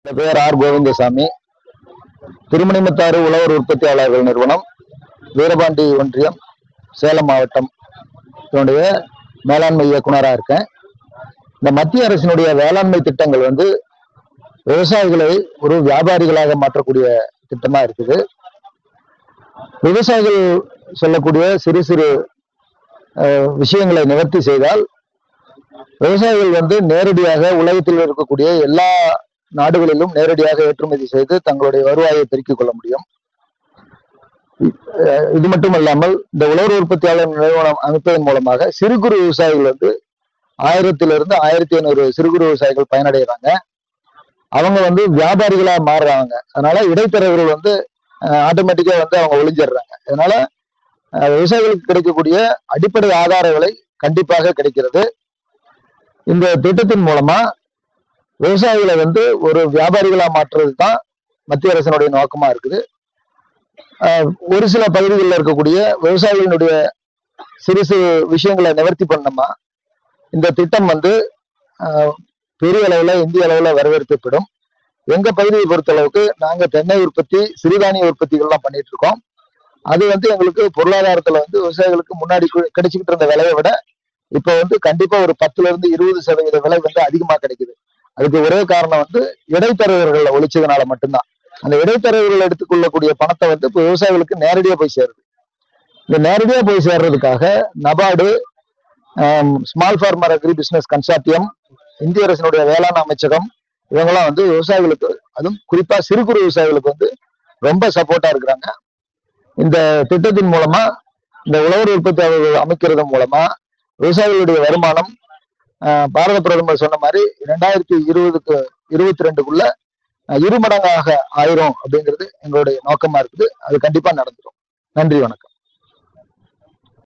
என் பெயர் ஆர் கோவிந்தசாமி. திருமணிமுத்தாறு உழவர் உற்பத்தியாளர்கள் நிறுவனம், வீரபாண்டி ஒன்றியம், சேலம் மாவட்டம் இதனுடைய மேலாண்மை இயக்குனராக இருக்கேன். இந்த மத்திய அரசினுடைய வேளாண்மை திட்டங்கள் விவசாயிகளை ஒரு வியாபாரிகளாக மாற்றக்கூடிய திட்டமா இருக்குது. விவசாயிகள் சொல்லக்கூடிய சிறு சிறு விஷயங்களை நிவர்த்தி செய்தால் விவசாயிகள் நேரடியாக உலகத்தில் இருக்கக்கூடிய எல்லா நாடுகளிலும் நேரடியாக ஏற்றுமதி செய்து தங்களுடைய வருவாயை பெருக்கிக் கொள்ள முடியும். இது மட்டுமல்லாமல் இந்த உழவர் உற்பத்தியாளர் நிறுவனம் அமைப்பதன் மூலமாக சிறு குறு விவசாயிகள் 1000 to 1500 சிறு குறு விவசாயிகள் பயனடைகிறாங்க. அவங்க வியாபாரிகளா மாறுறாங்க. அதனால இடைத்தரகர்கள் ஆட்டோமேட்டிக்கா அவங்க ஒளிஞ்சிடுறாங்க. அதனால விவசாயிகளுக்கு கிடைக்கக்கூடிய அடிப்படை ஆதார விலை கண்டிப்பாக கிடைக்கிறது. இந்த திட்டத்தின் மூலமா விவசாயிகளை ஒரு வியாபாரிகளா மாற்றுறது தான் மத்திய அரசினுடைய நோக்கமா இருக்குது. ஒரு சில பகுதிகளில் இருக்கக்கூடிய விவசாயிகளுடைய சிறு சிறு விஷயங்களை நிவர்த்தி பண்ணோமா இந்த திட்டம் பெரிய அளவுல இந்திய அளவுல வரவேற்கப்படும். எங்க பகுதியை பொறுத்த அளவுக்கு நாங்க தென்னை உற்பத்தி, சிறுதானிய உற்பத்திகள்லாம் பண்ணிட்டு இருக்கோம். அது எங்களுக்கு பொருளாதாரத்துல விவசாயிகளுக்கு முன்னாடி கிடைச்சிக்கிட்டு இருந்த விலையை விட இப்ப கண்டிப்பா ஒரு 10 to 20% விலை அதிகமா கிடைக்குது. அதுக்கு ஒரே காரணம் இடைத்தரகர்கள் ஒழிச்சதுனால மட்டும்தான். அந்த இடைத்தரகர்கள் எடுத்துக்கொள்ளக்கூடிய பணத்தை இப்ப விவசாயிகளுக்கு நேரடியா போய் சேருது. இந்த நேரடியா போய் சேர்றதுக்காக NABARD, small farmer agri business consortium, இந்திய அரசினுடைய வேளாண் அமைச்சகம் இவங்கெல்லாம் விவசாயிகளுக்கு, அதுவும் குறிப்பா சிறு குறு விவசாயிகளுக்கு ரொம்ப சப்போர்ட்டா இருக்கிறாங்க. இந்த திட்டத்தின் மூலமா இந்த உழவர் உற்பத்தியாளர்கள் அமைக்கிறது மூலமா விவசாயிகளுடைய வருமானம் பாரத பிரதமர் சொன்ன மாதிரி 2022க்குள்ள 2 மடங்காக ஆயிரும் அப்படிங்கிறது எங்களுடைய நோக்கமா இருக்குது. அது கண்டிப்பா நடந்துடும். நன்றி, வணக்கம்.